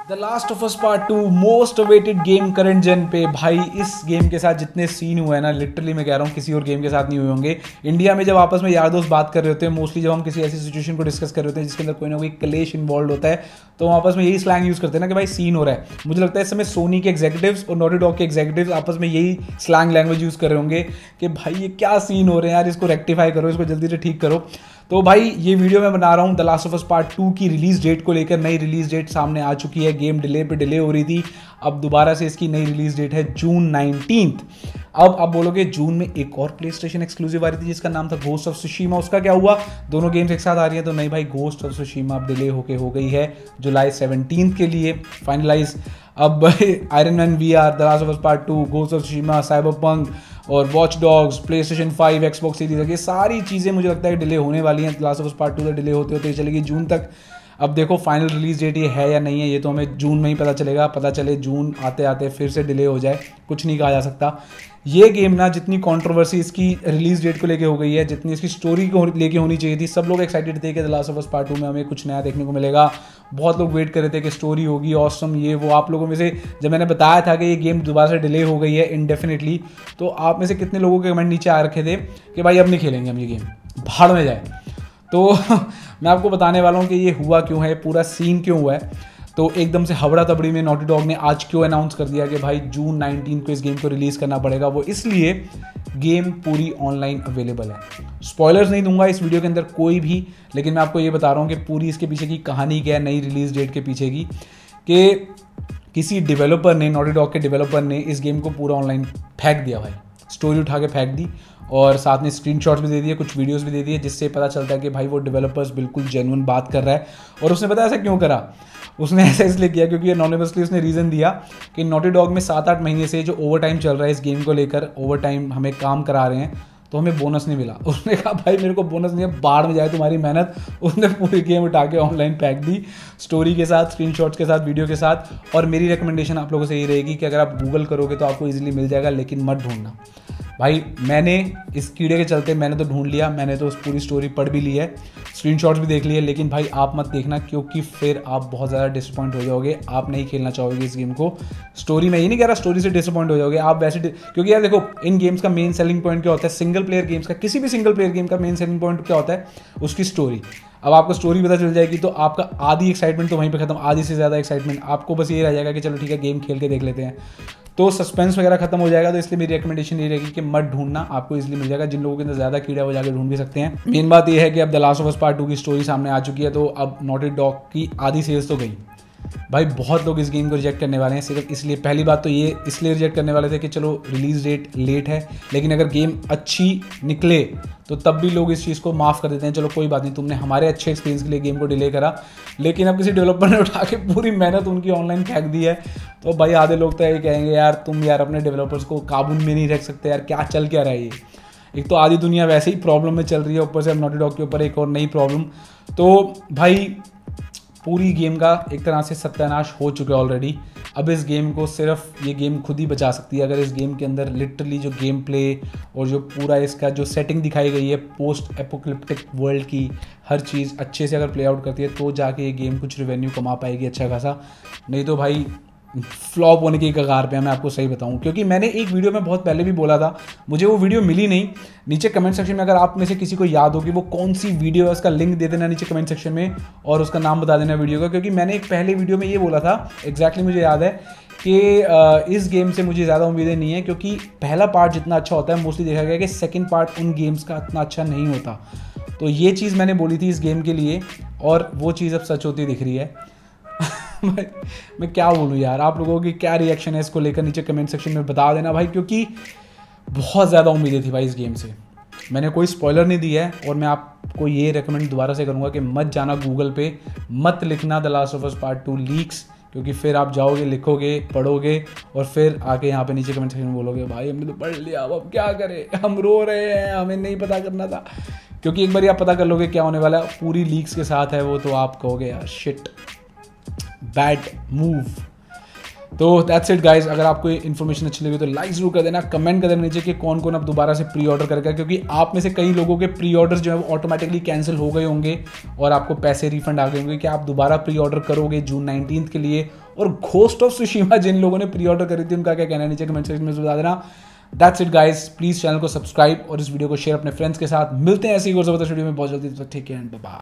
The last of us part 2 most awaited game current gen पे। भाई इस game के साथ जितने सीन हुए हैं ना, लिटरली मैं कह रहा हूँ किसी और गेम के साथ नहीं हुए होंगे। इंडिया में जब आपस में यार दोस्त बात कर रहे होते हैं, मोस्टली जब हम किसी ऐसी सिचुएशन को डिस्कस कर रहे होते हैं जिसके अंदर कोई ना कोई क्लेश इन्वॉल्व होता है, तो हम आपस में यही स्लैंग यूज़ करते हैं ना कि भाई सीन हो रहा है। मुझे लगता है इस समय सोनी के एग्जीक्यूटिव्स और नॉटी डॉग के एग्जीक्यूटिव्स आपस में यही स्लैंग लैंग्वेज यूज़ कर रहे होंगे कि भाई ये क्या सीन हो रहे हैं यार, इसको रेक्टिफाई करो, इसको जल्दी से ठीक करो। तो भाई ये वीडियो मैं बना रहा हूँ the last of us part 2 की रिलीज डेट को लेकर। नई रिलीज डेट सामने आ चुकी है। गेम डिले पे डिले हो रही थी, अब दोबारा से इसकी नई रिलीज डेट है जून 19। अब आप बोलोगे जून में एक और प्ले स्टेशन एक्सक्लूसिव आ रही थी जिसका नाम था घोस्ट ऑफ सुशीमा, उसका क्या हुआ? दोनों गेम्स एक साथ आ रही हैं तो नहीं भाई, घोस्ट ऑफ सुशीमा अब डिले होके हो गई है जुलाई 17 के लिए फाइनलाइज। अब Iron Man VR, the last of us part 2, ghost of Tsushima, cyberpunk और watch dogs, PlayStation 5, Xbox series, ये सारी चीज़ें मुझे लगता है डिले होने वाली हैं। Last of us part 2 delay होते होते चलेगी जून तक। अब देखो फाइनल रिलीज डेट ये है या नहीं है, ये तो हमें जून में ही पता चलेगा। पता चले जून आते आते फिर से डिले हो जाए, कुछ नहीं कहा जा सकता। ये गेम ना, जितनी कंट्रोवर्सी इसकी रिलीज डेट को लेके हो गई है, जितनी इसकी स्टोरी को लेके होनी चाहिए थी, सब लोग एक्साइटेड थे कि the last of us part 2 में हमें कुछ नया देखने को मिलेगा। बहुत लोग वेट कर रहे थे कि स्टोरी होगी ऑसम, ये वो। आप लोगों में से जब मैंने बताया था कि ये गेम दोबारा से डिले हो गई है इनडेफिनेटली, तो आप में से कितने लोगों के कमेंट नीचे आ रखे थे कि भाई अब नहीं खेलेंगे हम ये गेम, भाड़ में जाए। तो मैं आपको बताने वाला हूँ कि ये हुआ क्यों है, पूरा सीन क्यों हुआ है। तो एकदम से हबड़ा तबड़ी में नॉटी डॉग ने आज क्यों अनाउंस कर दिया कि भाई जून 19 को इस गेम को रिलीज़ करना पड़ेगा। वो इसलिए गेम पूरी ऑनलाइन अवेलेबल है। स्पॉयलर्स नहीं दूंगा इस वीडियो के अंदर कोई भी, लेकिन मैं आपको ये बता रहा हूँ कि पूरी इसके पीछे की कहानी क्या है, नई रिलीज़ डेट के पीछे की, कि किसी डेवलपर ने, नॉटी डॉग के डेवलपर ने इस गेम को पूरा ऑनलाइन फेंक दिया भाई, स्टोरी उठा के फेंक दी और साथ में स्क्रीनशॉट्स भी दे दिए, कुछ वीडियोस भी दे दिए, जिससे पता चलता है कि भाई वो डेवलपर्स बिल्कुल जेन्युइन बात कर रहा है। और उसने पता ऐसा क्यों करा? उसने ऐसा इसलिए किया क्योंकि एनोनिमसली उसने रीज़न दिया कि नॉटी डॉग में 7-8 महीने से जो ओवर टाइम चल रहा है इस गेम को लेकर, ओवर टाइम हमें काम करा रहे हैं, तो हमें बोनस नहीं मिला। उसने कहा भाई मेरे को बोनस नहीं है, बाढ़ में जाए तुम्हारी मेहनत। उसने पूरी गेम उठा के ऑनलाइन फेंक दी, स्टोरी के साथ, स्क्रीनशॉट्स के साथ, वीडियो के साथ। और मेरी रिकमेंडेशन आप लोगों से ये रहेगी कि अगर आप गूगल करोगे तो आपको ईजिली मिल जाएगा, लेकिन मत ढूंढना भाई। मैंने इस कीड़े के चलते मैंने तो ढूंढ लिया, मैंने तो उस पूरी स्टोरी पढ़ भी ली है, स्क्रीनशॉट्स भी देख लिए, लेकिन भाई आप मत देखना क्योंकि फिर आप बहुत ज़्यादा डिसअपॉइंट हो जाओगे। आप नहीं खेलना चाहोगे इस गेम को। स्टोरी में ये नहीं कह रहा, स्टोरी से डिसअपॉइंट हो जाओगे आप वैसे, क्योंकि यार देखो इन गेम्स का मेन सेलिंग पॉइंट क्या होता है, सिंगल प्लेयर गेम्स का, किसी भी सिंगल प्लेयर गेम का मेन सेलिंग पॉइंट क्या होता है? उसकी स्टोरी। अब आपको स्टोरी पता चल जाएगी तो आपका आधी एक्साइटमेंट तो वहीं पे खत्म, आधी से ज़्यादा एक्साइटमेंट आपको बस ये रह जाएगा कि चलो ठीक है गेम खेल के देख लेते हैं, तो सस्पेंस वगैरह खत्म हो जाएगा। तो इसलिए मेरी रिकमेंडेशन ये रहेगी कि मत ढूंढना, आपको इसलिए मिल जाएगा। जिन लोगों के अंदर ज़्यादा कीड़ा है वो जाकर ढूंढ भी सकते हैं। मेन बात ये है कि अब the last of us part 2 की स्टोरी सामने आ चुकी है, तो अब नॉटी डॉग की आधी सेल्स तो गई भाई। बहुत लोग इस गेम को रिजेक्ट करने वाले हैं सिर्फ इसलिए। पहली बात तो ये इसलिए रिजेक्ट करने वाले थे कि चलो रिलीज डेट लेट है, लेकिन अगर गेम अच्छी निकले तो तब भी लोग इस चीज़ को माफ़ कर देते हैं, चलो कोई बात नहीं, तुमने हमारे अच्छे एक्सपीरियंस के लिए गेम को डिले करा। लेकिन अब किसी डेवलपर ने उठा के पूरी मेहनत उनकी ऑनलाइन फेंक दी है, तो भाई आधे लोग तो ये कहेंगे यार तुम यार अपने डेवलपर्स को काबू में नहीं रख सकते यार, क्या चल क्या रहा है ये। एक तो आधी दुनिया वैसे ही प्रॉब्लम में चल रही है, ऊपर से अब नॉटी डॉग के ऊपर एक और नई प्रॉब्लम। तो भाई पूरी गेम का एक तरह से सत्यानाश हो चुका है ऑलरेडी। अब इस गेम को सिर्फ ये गेम खुद ही बचा सकती है। अगर इस गेम के अंदर लिटरली जो गेम प्ले और जो पूरा इसका जो सेटिंग दिखाई गई है पोस्ट एपोकलिप्टिक वर्ल्ड की, हर चीज़ अच्छे से अगर प्ले आउट करती है तो जाके ये गेम कुछ रेवेन्यू कमा पाएगी अच्छा खासा। नहीं तो भाई फ्लॉप होने की कगार पे है, मैं आपको सही बताऊं। क्योंकि मैंने एक वीडियो में बहुत पहले भी बोला था, मुझे वो वीडियो मिली नहीं। नीचे कमेंट सेक्शन में अगर आप में से किसी को याद होगी वो कौन सी वीडियो है, उसका लिंक दे देना नीचे कमेंट सेक्शन में और उसका नाम बता देना वीडियो का। क्योंकि मैंने एक पहले वीडियो में ये बोला था, एग्जैक्टली मुझे याद है कि इस गेम से मुझे ज़्यादा उम्मीदें नहीं है, क्योंकि पहला पार्ट जितना अच्छा होता है मोस्टली देखा गया कि सेकेंड पार्ट उन गेम्स का इतना अच्छा नहीं होता। तो ये चीज़ मैंने बोली थी इस गेम के लिए और वो चीज़ अब सच होती दिख रही है। मैं क्या बोलूँ यार, आप लोगों की क्या रिएक्शन है इसको लेकर नीचे कमेंट सेक्शन में बता देना भाई, क्योंकि बहुत ज़्यादा उम्मीदें थी भाई इस गेम से। मैंने कोई स्पॉइलर नहीं दिया है और मैं आपको ये रेकमेंड दोबारा से करूँगा कि मत जाना गूगल पे, मत लिखना the last of us part 2 leaks, क्योंकि फिर आप जाओगे, लिखोगे, पढ़ोगे और फिर आके यहाँ पे नीचे कमेंट सेक्शन में बोलोगे भाई हमने तो पढ़ लिया, अब क्या करें, हम रो रहे हैं, हमें नहीं पता करना था। क्योंकि एक बार आप पता कर लोगे क्या होने वाला है, पूरी लीक्स के साथ है वो, तो आप कहोगे यार शिट, बैड मूव। तो दैट्स इट गाइज, अगर आपको इन्फॉर्मेशन अच्छी लगी तो लाइक जरूर कर देना, कमेंट कर देना नीचे कि कौन कौन अब दोबारा से प्री ऑर्डर करेगा, क्योंकि आप में से कई लोगों के प्री ऑर्डर जो है वो ऑटोमेटिकली कैंसिल हो गए होंगे और आपको पैसे रिफंड आ गए होंगे। कि आप दोबारा प्री ऑर्डर करोगे जून 19 के लिए? और घोस्ट ऑफ सुशीमा जिन लोगों ने प्री ऑर्डर करी थी उनका क्या कहना है नीचे कमेंट सेक्शन में बता देना। That's it guys, please channel को सब्सक्राइब और इस वीडियो को शेयर अपने फ्रेंड्स के साथ। मिलते हैं ऐसी और जबरदस्त वीडियो में बहुत जल्दी, तो टेक केयर एंड बाय।